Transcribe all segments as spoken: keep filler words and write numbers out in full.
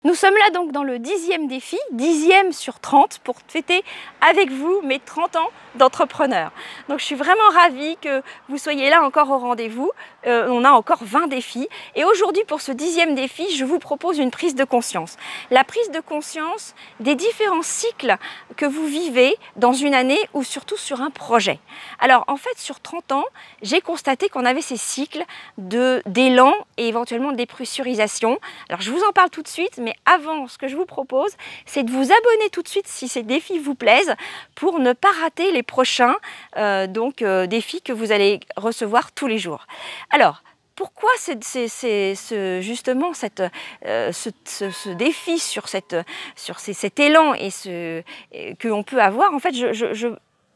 Nous sommes là donc dans le dixième défi, dixième sur trente, pour fêter avec vous mes trente ans d'entrepreneur. Donc je suis vraiment ravie que vous soyez là encore au rendez-vous. Euh, on a encore vingt défis. Et aujourd'hui, pour ce dixième défi, je vous propose une prise de conscience. La prise de conscience des différents cycles que vous vivez dans une année ou surtout sur un projet. Alors en fait, sur trente ans, j'ai constaté qu'on avait ces cycles de d'élan et éventuellement de dépressurisation. Alors je vous en parle tout de suite, mais avant, ce que je vous propose, c'est de vous abonner tout de suite si ces défis vous plaisent pour ne pas rater les prochains euh, donc, euh, défis que vous allez recevoir tous les jours. Alors, pourquoi c'est, c'est, c'est, ce, justement cette, euh, ce, ce, ce défi sur, cette, sur ces, cet élan et ce, et, que l'on peut avoir? En fait, je, je, je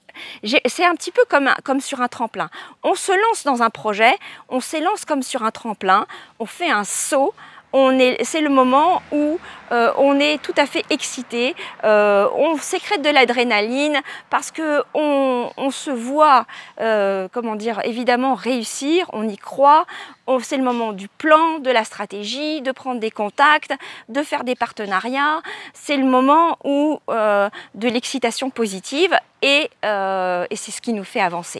c'est un petit peu comme, un, comme sur un tremplin. On se lance dans un projet, on s'élance comme sur un tremplin, on fait un saut. C'est le moment où euh, on est tout à fait excité, euh, on sécrète de l'adrénaline parce qu'on on se voit, euh, comment dire, évidemment réussir, on y croit. C'est le moment du plan, de la stratégie, de prendre des contacts, de faire des partenariats. C'est le moment où euh, de l'excitation positive et, euh, et c'est ce qui nous fait avancer.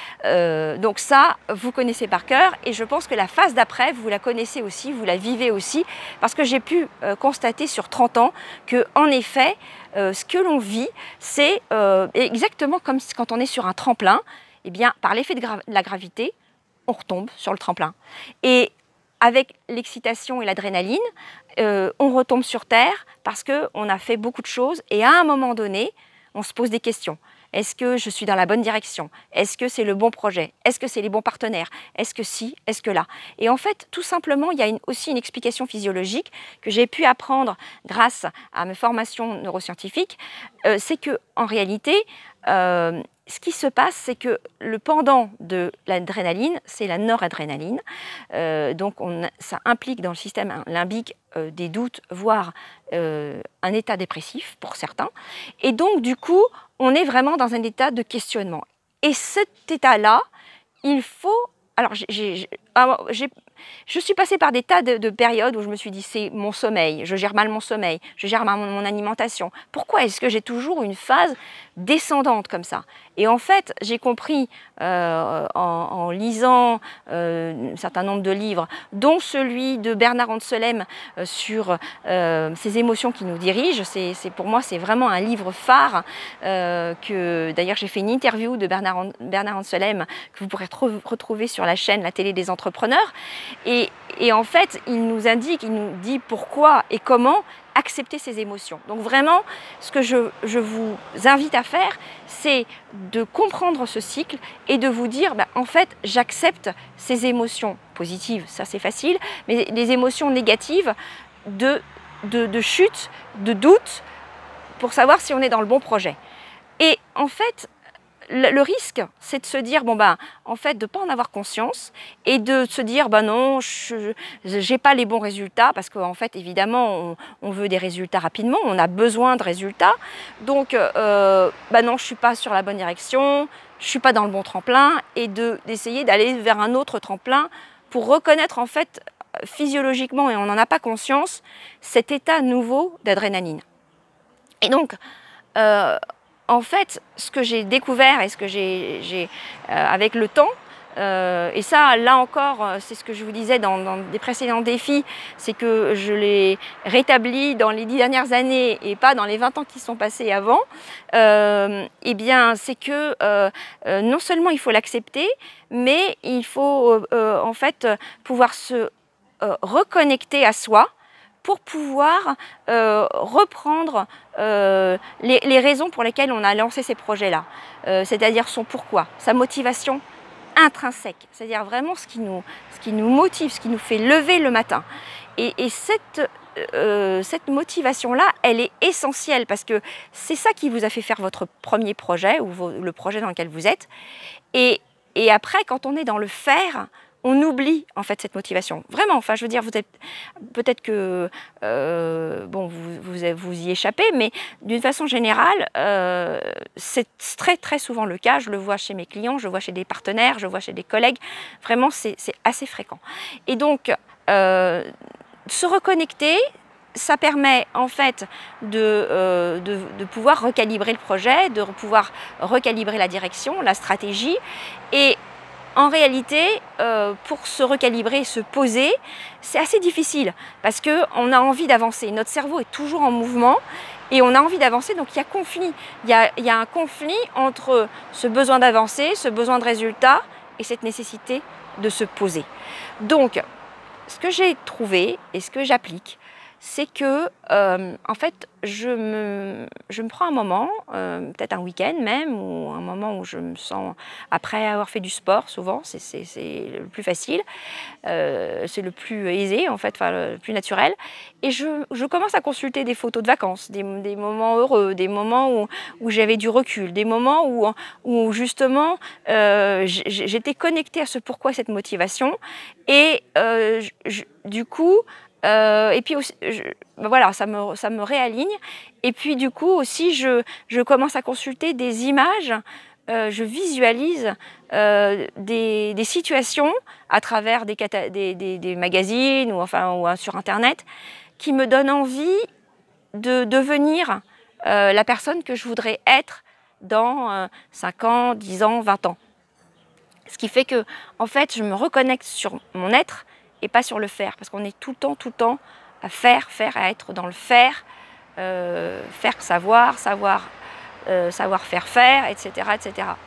Euh, donc ça, vous connaissez par cœur et je pense que la phase d'après, vous la connaissez aussi, vous la vivez aussi parce que j'ai pu euh, constater sur trente ans que, en effet, euh, ce que l'on vit, c'est euh, exactement comme quand on est sur un tremplin, eh bien, par l'effet de, gra de la gravité, on retombe sur le tremplin. Et avec l'excitation et l'adrénaline, euh, on retombe sur terre parce qu'on a fait beaucoup de choses et à un moment donné, on se pose des questions. Est-ce que je suis dans la bonne direction? Est-ce que c'est le bon projet? Est-ce que c'est les bons partenaires? Est-ce que si? Est-ce que là? Et en fait, tout simplement, il y a une, aussi une explication physiologique que j'ai pu apprendre grâce à mes formations neuroscientifiques. Euh, c'est que en réalité, euh, ce qui se passe, c'est que le pendant de l'adrénaline, c'est la noradrénaline. Euh, donc, on, ça implique dans le système limbique euh, des doutes, voire euh, un état dépressif pour certains. Et donc, du coup, on est vraiment dans un état de questionnement. Et cet état-là, il faut... Alors, j'ai, j'ai, j'ai, je suis passée par des tas de, de périodes où je me suis dit, c'est mon sommeil, je gère mal mon sommeil, je gère mal mon, mon alimentation. Pourquoi est-ce que j'ai toujours une phase descendante comme ça? Et en fait, j'ai compris euh, en, en lisant euh, un certain nombre de livres, dont celui de Bernard Anselem euh, sur euh, ces émotions qui nous dirigent. C'est, c'est, pour moi, c'est vraiment un livre phare. Euh, que d'ailleurs, j'ai fait une interview de Bernard, Bernard Anselem que vous pourrez retrouver sur la chaîne La Télé des Entrepreneurs. Et, et en fait, il nous indique, il nous dit pourquoi et comment accepter ces émotions. Donc vraiment, ce que je, je vous invite à faire, c'est de comprendre ce cycle et de vous dire, bah, en fait, j'accepte ces émotions positives, ça c'est facile, mais les émotions négatives de, de, de chute, de doute, pour savoir si on est dans le bon projet. Et en fait, le risque, c'est de se dire, bon ben, en fait, de ne pas en avoir conscience et de se dire, ben non, je n'ai pas les bons résultats parce qu'en fait, évidemment, on, on veut des résultats rapidement, on a besoin de résultats. Donc, euh, ben non, je ne suis pas sur la bonne direction, je ne suis pas dans le bon tremplin et de, d'essayer d'aller vers un autre tremplin pour reconnaître, en fait, physiologiquement, et on n'en a pas conscience, cet état nouveau d'adrénaline. Et donc, euh, en fait, ce que j'ai découvert et ce que j'ai, j'ai euh, avec le temps, euh, et ça, là encore, c'est ce que je vous disais dans, dans des précédents défis, c'est que je l'ai rétabli dans les dix dernières années et pas dans les vingt ans qui sont passés avant, euh, eh bien, c'est que euh, euh, non seulement il faut l'accepter, mais il faut euh, en fait pouvoir se euh, reconnecter à soi, pour pouvoir euh, reprendre euh, les, les raisons pour lesquelles on a lancé ces projets-là, euh, c'est-à-dire son pourquoi, sa motivation intrinsèque, c'est-à-dire vraiment ce qui, nous, ce qui nous motive, ce qui nous fait lever le matin. Et, et cette, euh, cette motivation-là, elle est essentielle parce que c'est ça qui vous a fait faire votre premier projet ou vos, le projet dans lequel vous êtes. Et, et après, quand on est dans le faire, on oublie en fait cette motivation. Vraiment, enfin je veux dire, vous êtes peut-être que euh, bon, vous, vous, vous y échappez, mais d'une façon générale, euh, c'est très très souvent le cas. Je le vois chez mes clients, je le vois chez des partenaires, je le vois chez des collègues. Vraiment, c'est assez fréquent. Et donc, euh, se reconnecter, ça permet en fait de, euh, de, de pouvoir recalibrer le projet, de pouvoir recalibrer la direction, la stratégie. Et en réalité, euh, pour se recalibrer, se poser, c'est assez difficile parce qu'on a envie d'avancer. Notre cerveau est toujours en mouvement et on a envie d'avancer, donc il y a conflit. Il y a, il y a un conflit entre ce besoin d'avancer, ce besoin de résultat et cette nécessité de se poser. Donc, ce que j'ai trouvé et ce que j'applique, c'est que, euh, en fait, je me, je me prends un moment, euh, peut-être un week-end même, ou un moment où je me sens, après avoir fait du sport, souvent, c'est le plus facile, euh, c'est le plus aisé, en fait, enfin, le plus naturel, et je, je commence à consulter des photos de vacances, des, des moments heureux, des moments où, où j'avais du recul, des moments où, où justement, euh, j'étais connectée à ce pourquoi, cette motivation, et euh, je, du coup, Euh, et puis aussi, je, ben voilà, ça me, ça me réaligne. Et puis du coup aussi, je, je commence à consulter des images, euh, je visualise euh, des, des situations à travers des, des, des, des magazines ou, enfin, ou euh, sur Internet qui me donnent envie de devenir euh, la personne que je voudrais être dans euh, cinq ans, dix ans, vingt ans. Ce qui fait que, en fait, je me reconnecte sur mon être et pas sur le faire, parce qu'on est tout le temps, tout le temps à faire, faire, à être dans le faire, euh, faire savoir, savoir, euh, savoir faire faire, et cetera, et cetera.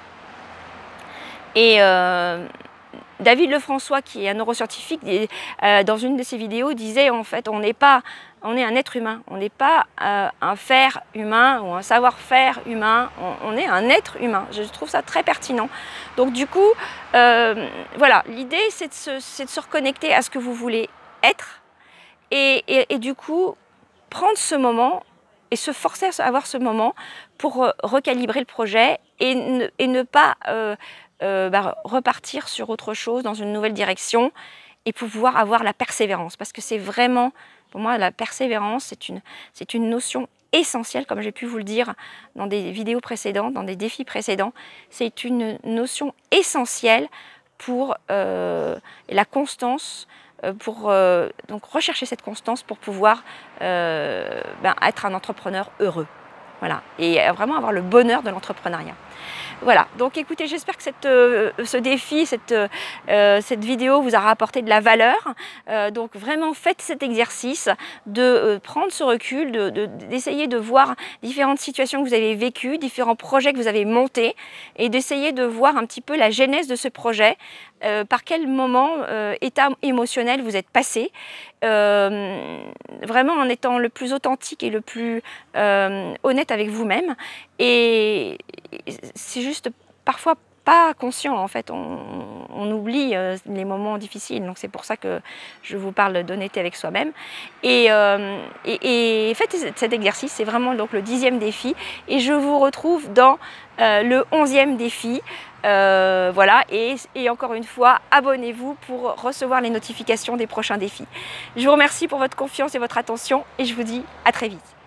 Et euh, David Lefrançois, qui est un neuroscientifique, euh, dans une de ses vidéos, disait en fait, on n'est pas, on est un être humain, on n'est pas euh, un faire humain ou un savoir-faire humain, on, on est un être humain. Je trouve ça très pertinent. Donc du coup, euh, voilà, l'idée c'est de, de se reconnecter à ce que vous voulez être et, et, et du coup, prendre ce moment et se forcer à avoir ce moment pour recalibrer le projet et ne, et ne pas euh, euh, bah, repartir sur autre chose, dans une nouvelle direction et pouvoir avoir la persévérance. Parce que c'est vraiment, pour moi, la persévérance, c'est une, c'est une notion essentielle, comme j'ai pu vous le dire dans des vidéos précédentes, dans des défis précédents. C'est une notion essentielle pour euh, la constance, pour euh, donc rechercher cette constance pour pouvoir euh, ben, être un entrepreneur heureux. Voilà, et vraiment avoir le bonheur de l'entrepreneuriat. Voilà, donc écoutez, j'espère que cette, euh, ce défi, cette, euh, cette vidéo vous aura apporté de la valeur. Euh, donc vraiment faites cet exercice de euh, prendre ce recul, d'essayer de, de, de voir différentes situations que vous avez vécues, différents projets que vous avez montés et d'essayer de voir un petit peu la genèse de ce projet, euh, par quel moment, euh, état émotionnel vous êtes passé, euh, vraiment en étant le plus authentique et le plus euh, honnête avec vous-même. Et c'est juste parfois pas conscient, en fait, on, on oublie euh, les moments difficiles, donc c'est pour ça que je vous parle d'honnêteté avec soi-même. Et, euh, et, et faites cet exercice, c'est vraiment donc le dixième défi, et je vous retrouve dans euh, le onzième défi. Euh, voilà, et, et encore une fois, abonnez-vous pour recevoir les notifications des prochains défis. Je vous remercie pour votre confiance et votre attention, et je vous dis à très vite.